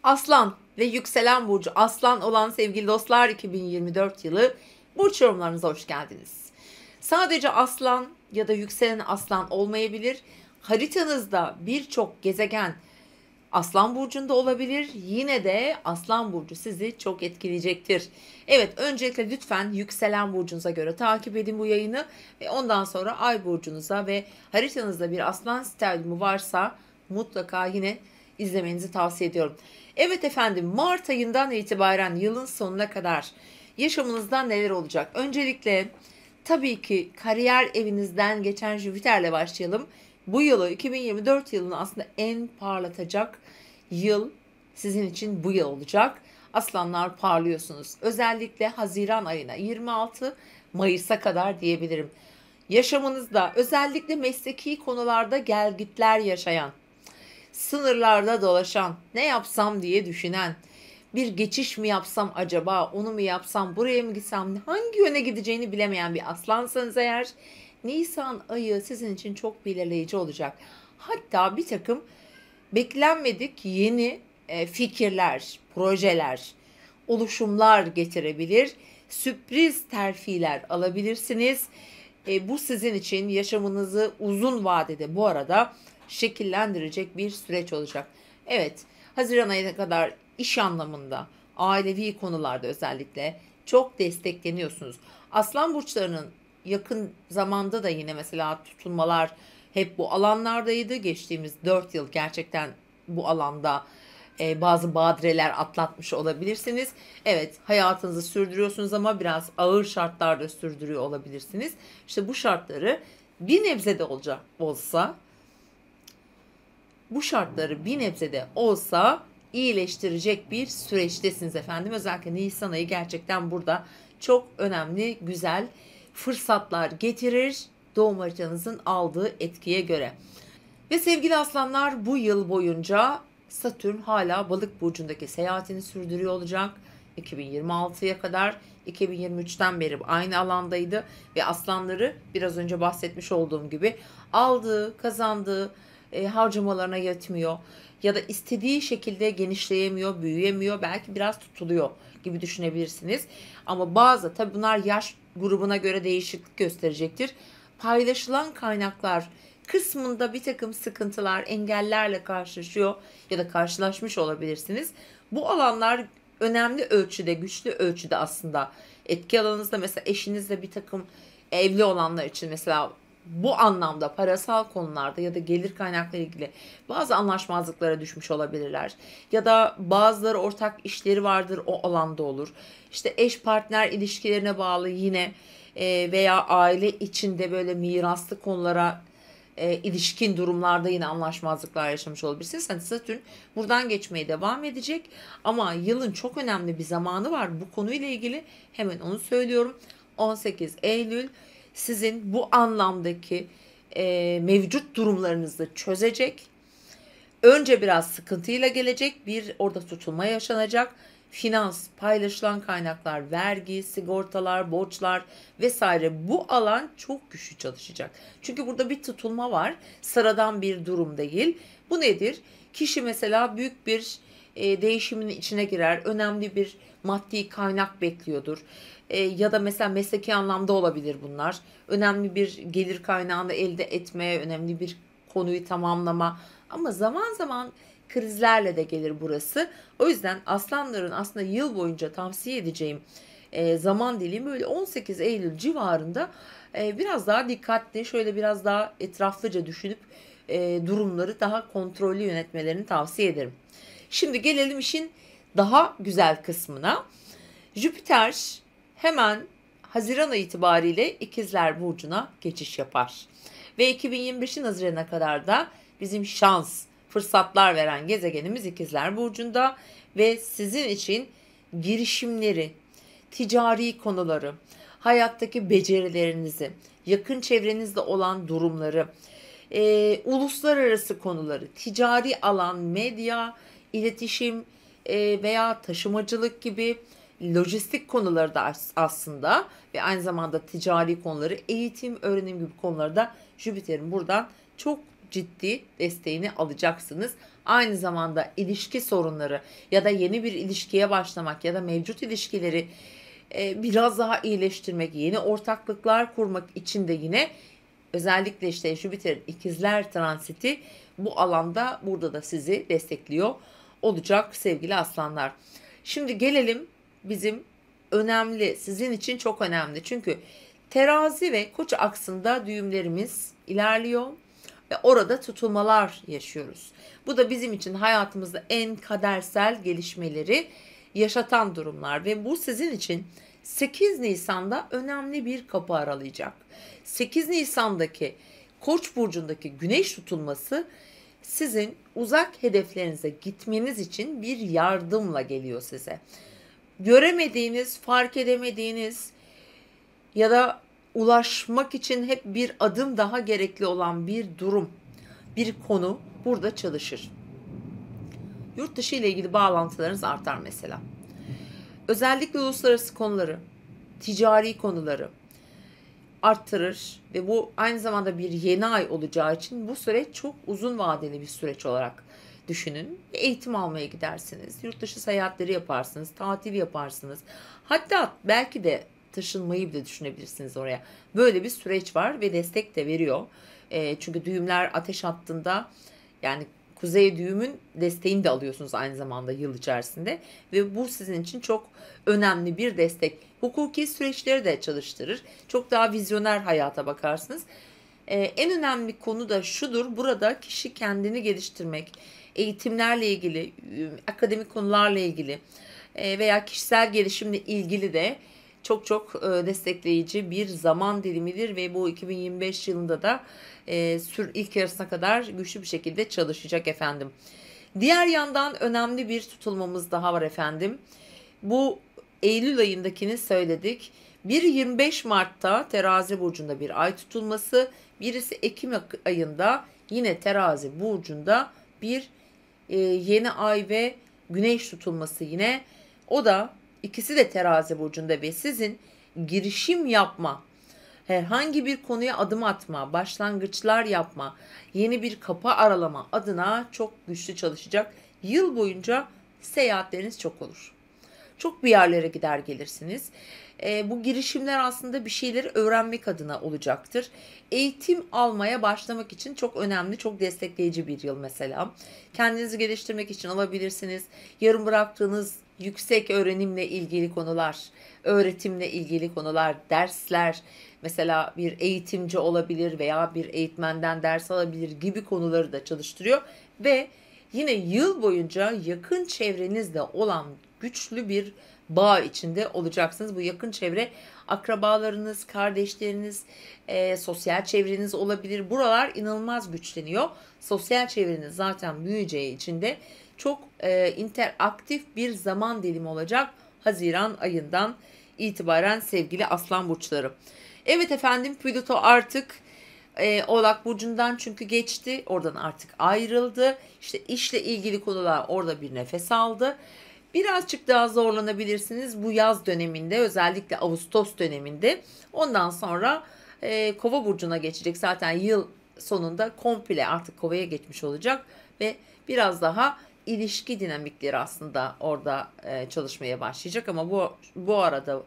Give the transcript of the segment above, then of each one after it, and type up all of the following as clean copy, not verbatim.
Aslan ve yükselen burcu Aslan olan sevgili dostlar 2024 yılı burç yorumlarınıza hoş geldiniz. Sadece Aslan ya da yükselen Aslan olmayabilir. Haritanızda birçok gezegen Aslan burcunda olabilir. Yine de Aslan burcu sizi çok etkileyecektir. Evet, öncelikle lütfen yükselen burcunuza göre takip edin bu yayını ve ondan sonra ay burcunuza ve haritanızda bir Aslan sterlimi varsa mutlaka yine izlemenizi tavsiye ediyorum. Evet efendim, Mart ayından itibaren yılın sonuna kadar yaşamınızda neler olacak? Öncelikle tabii ki kariyer evinizden geçen Jüpiter'le başlayalım. Bu yılı 2024 yılını aslında en parlatacak yıl sizin için bu yıl olacak. Aslanlar parlıyorsunuz. Özellikle Haziran ayına 26 Mayıs'a kadar diyebilirim. Yaşamınızda özellikle mesleki konularda gelgitler yaşayan, sınırlarda dolaşan, ne yapsam diye düşünen, bir geçiş mi yapsam acaba, onu mu yapsam, buraya mı gitsem, hangi yöne gideceğini bilemeyen bir aslansanız eğer, Nisan ayı sizin için çok belirleyici olacak. Hatta bir takım beklenmedik yeni fikirler, projeler, oluşumlar getirebilir. Sürpriz terfiler alabilirsiniz. Bu sizin için yaşamınızı uzun vadede bu arada şekillendirecek bir süreç olacak. Evet, Haziran ayına kadar iş anlamında, ailevi konularda özellikle çok destekleniyorsunuz. Aslan burçlarının yakın zamanda da yine mesela tutulmalar hep bu alanlardaydı. Geçtiğimiz 4 yıl gerçekten bu alanda bazı badireler atlatmış olabilirsiniz. Evet, hayatınızı sürdürüyorsunuz ama biraz ağır şartlarda sürdürüyor olabilirsiniz. İşte bu şartları bir nebze de olsa bu şartları bir nebze de olsa iyileştirecek bir süreçtesiniz efendim. Özellikle Nisan ayı gerçekten burada çok önemli, güzel fırsatlar getirir doğum haritanızın aldığı etkiye göre. Ve sevgili aslanlar, bu yıl boyunca Satürn hala Balık burcundaki seyahatini sürdürüyor olacak. 2026'ya kadar, 2023'ten beri aynı alandaydı ve aslanları biraz önce bahsetmiş olduğum gibi aldığı, kazandığı harcamalarına yetmiyor ya da istediği şekilde genişleyemiyor, büyüyemiyor, belki biraz tutuluyor gibi düşünebilirsiniz. Ama bazı, tabii bunlar yaş grubuna göre değişiklik gösterecektir. Paylaşılan kaynaklar kısmında bir takım sıkıntılar, engellerle karşılaşıyor ya da karşılaşmış olabilirsiniz. Bu alanlar önemli ölçüde, güçlü ölçüde aslında etki alanınızda. Mesela eşinizle bir takım evli olanlar için mesela bu anlamda parasal konularda ya da gelir kaynakları ilgili bazı anlaşmazlıklara düşmüş olabilirler. Ya da bazıları ortak işleri vardır, o alanda olur. İşte eş partner ilişkilerine bağlı yine veya aile içinde böyle miraslı konulara ilişkin durumlarda yine anlaşmazlıklar yaşamış olabilirsiniz. Hani Satürn buradan geçmeye devam edecek ama yılın çok önemli bir zamanı var bu konuyla ilgili. Hemen onu söylüyorum. 18 Eylül sizin bu anlamdaki mevcut durumlarınızı çözecek. Önce biraz sıkıntıyla gelecek, bir orada tutulma yaşanacak. Finans, paylaşılan kaynaklar, vergi, sigortalar, borçlar vesaire, bu alan çok güçlü çalışacak. Çünkü burada bir tutulma var. Sıradan bir durum değil. Bu nedir? Kişi mesela büyük bir değişimin içine girer. Önemli bir maddi kaynak bekliyordur. Ya da mesela mesleki anlamda olabilir bunlar. Önemli bir gelir kaynağını elde etmeye, önemli bir konuyu tamamlama. Ama zaman zaman krizlerle de gelir burası. O yüzden aslanların aslında yıl boyunca tavsiye edeceğim zaman dilimi böyle 18 Eylül civarında biraz daha dikkatli, şöyle biraz daha etraflıca düşünüp durumları daha kontrollü yönetmelerini tavsiye ederim. Şimdi gelelim işin daha güzel kısmına. Jüpiter hemen Haziran ayı itibariyle İkizler Burcu'na geçiş yapar. Ve 2025'in Haziran'a kadar da bizim şans, fırsatlar veren gezegenimiz İkizler Burcu'nda ve sizin için girişimleri, ticari konuları, hayattaki becerilerinizi, yakın çevrenizde olan durumları, uluslararası konuları, ticari alan, medya, iletişim veya taşımacılık gibi lojistik konuları da aslında ve aynı zamanda ticari konuları, eğitim, öğrenim gibi konularda Jüpiter'in buradan çok ciddi desteğini alacaksınız. Aynı zamanda ilişki sorunları ya da yeni bir ilişkiye başlamak ya da mevcut ilişkileri biraz daha iyileştirmek, yeni ortaklıklar kurmak için de yine özellikle işte Jüpiter'in ikizler transiti bu alanda burada da sizi destekliyor olacak sevgili aslanlar. Şimdi gelelim bizim önemli, sizin için çok önemli. Çünkü terazi ve koç aksında düğümlerimiz ilerliyor ve orada tutulmalar yaşıyoruz. Bu da bizim için hayatımızda en kadersel gelişmeleri yaşatan durumlar ve bu sizin için 8 Nisan'da önemli bir kapı aralayacak. 8 Nisan'daki Koç burcundaki güneş tutulması sizin uzak hedeflerinize gitmeniz için bir yardımla geliyor size. Göremediğiniz, fark edemediğiniz ya da ulaşmak için hep bir adım daha gerekli olan bir durum, bir konu burada çalışır. Yurt dışı ile ilgili bağlantılarınız artar mesela. Özellikle uluslararası konuları, ticari konuları arttırır ve bu aynı zamanda bir yeni ay olacağı için bu süreç çok uzun vadeli bir süreç olarak düşünün. Eğitim almaya gidersiniz, yurt dışı seyahatleri yaparsınız, tatil yaparsınız. Hatta belki de taşınmayı bile düşünebilirsiniz oraya. Böyle bir süreç var ve destek de veriyor. Çünkü düğümler ateş hattında, yani kuzey düğümün desteğini de alıyorsunuz aynı zamanda yıl içerisinde ve bu sizin için çok önemli bir destek. Hukuki süreçleri de çalıştırır. Çok daha vizyoner hayata bakarsınız. En önemli konu da şudur. Burada kişi kendini geliştirmek, eğitimlerle ilgili, akademik konularla ilgili veya kişisel gelişimle ilgili de çok destekleyici bir zaman dilimidir ve bu 2025 yılında da ilk yarısına kadar güçlü bir şekilde çalışacak efendim. Diğer yandan önemli bir tutulmamız daha var efendim. Bu Eylül ayındakini söyledik. Biri 25 Mart'ta Terazi burcunda bir ay tutulması, birisi Ekim ayında yine Terazi burcunda bir yeni ay ve güneş tutulması yine. O da ikisi de Terazi burcunda ve sizin girişim yapma, herhangi bir konuya adım atma, başlangıçlar yapma, yeni bir kapı aralama adına çok güçlü çalışacak. Yıl boyunca seyahatleriniz çok olur. Çok bir yerlere gider gelirsiniz. Bu girişimler aslında bir şeyleri öğrenmek adına olacaktır. Eğitim almaya başlamak için çok önemli, çok destekleyici bir yıl mesela. Kendinizi geliştirmek için alabilirsiniz. Yarım bıraktığınız yüksek öğrenimle ilgili konular, öğretimle ilgili konular, dersler, mesela bir eğitimci olabilir veya bir eğitmenden ders alabilir gibi konuları da çalıştırıyor ve yine yıl boyunca yakın çevrenizde olan güçlü bir bağ içinde olacaksınız. Bu yakın çevre akrabalarınız, kardeşleriniz, sosyal çevreniz olabilir. Buralar inanılmaz güçleniyor. Sosyal çevreniz zaten büyüyeceği için de çok interaktif bir zaman dilimi olacak Haziran ayından itibaren sevgili Aslan burçları. Evet efendim, Plüto artık Oğlak burcundan çünkü geçti. Oradan artık ayrıldı. İşte işle ilgili konular orada bir nefes aldı. Birazcık daha zorlanabilirsiniz bu yaz döneminde, özellikle Ağustos döneminde. Ondan sonra Kova burcuna geçecek. Zaten yıl sonunda komple artık Kova'ya geçmiş olacak ve biraz daha ilişki dinamikleri aslında orada çalışmaya başlayacak ama bu arada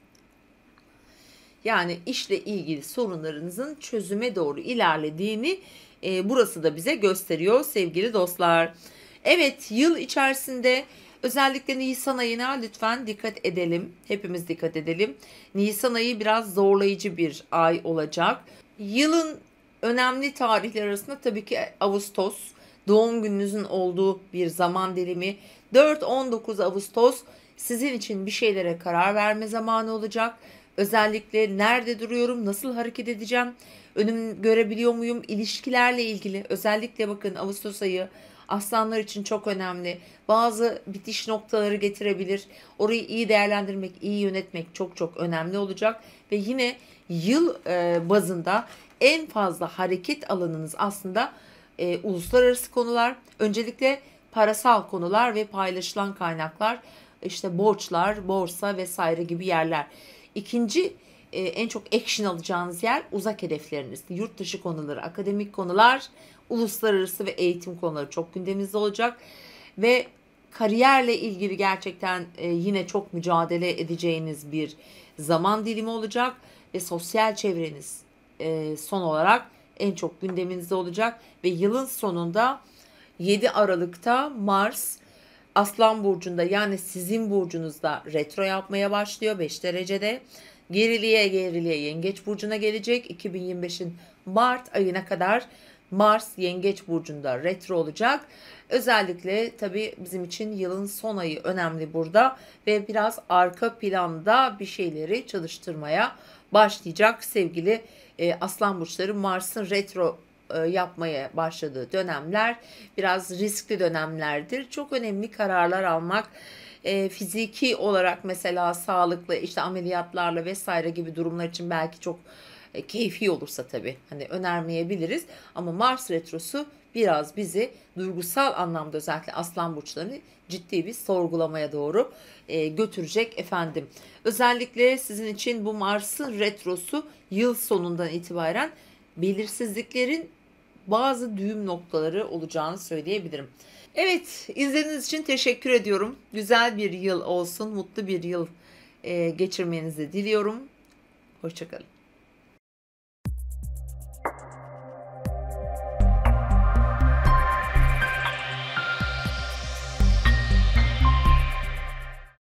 yani işle ilgili sorunlarınızın çözüme doğru ilerlediğini burası da bize gösteriyor sevgili dostlar. Evet, yıl içerisinde özellikle Nisan ayına lütfen dikkat edelim. Hepimiz dikkat edelim. Nisan ayı biraz zorlayıcı bir ay olacak. Yılın önemli tarihler arasında tabii ki Ağustos, doğum gününüzün olduğu bir zaman dilimi. 4-19 Ağustos sizin için bir şeylere karar verme zamanı olacak. Özellikle nerede duruyorum, nasıl hareket edeceğim, önüm görebiliyor muyum, ilişkilerle ilgili. Özellikle bakın Ağustos ayı aslanlar için çok önemli. Bazı bitiş noktaları getirebilir. Orayı iyi değerlendirmek, iyi yönetmek çok önemli olacak. Ve yine yıl bazında en fazla hareket alanınız aslında uluslararası konular. Öncelikle parasal konular ve paylaşılan kaynaklar, işte borçlar, borsa vesaire gibi yerler. İkinci en çok action alacağınız yer uzak hedefleriniz. Yurt dışı konuları, akademik konular, Uluslararası ve eğitim konuları çok gündeminizde olacak. Ve kariyerle ilgili gerçekten yine çok mücadele edeceğiniz bir zaman dilimi olacak. Ve sosyal çevreniz son olarak en çok gündeminizde olacak. Ve yılın sonunda 7 Aralık'ta Mars Aslan Burcu'nda, yani sizin burcunuzda retro yapmaya başlıyor 5 derecede. Gerileye Yengeç Burcu'na gelecek. 2025'in Mart ayına kadar Mars Yengeç Burcu'nda retro olacak. Özellikle tabii bizim için yılın son ayı önemli burada ve biraz arka planda bir şeyleri çalıştırmaya başlayacak sevgili Aslan Burçları. Mars'ın retro yapmaya başladığı dönemler biraz riskli dönemlerdir. Çok önemli kararlar almak, fiziki olarak mesela sağlıklı işte ameliyatlarla vesaire gibi durumlar için belki çok keyfi olursa tabii hani önermeyebiliriz. Ama Mars retrosu biraz bizi duygusal anlamda özellikle Aslan burçlarını ciddi bir sorgulamaya doğru götürecek efendim. Özellikle sizin için bu Mars'ın retrosu yıl sonundan itibaren belirsizliklerin bazı düğüm noktaları olacağını söyleyebilirim. Evet, izlediğiniz için teşekkür ediyorum. Güzel bir yıl olsun, mutlu bir yıl geçirmenizi diliyorum. Hoşça kalın.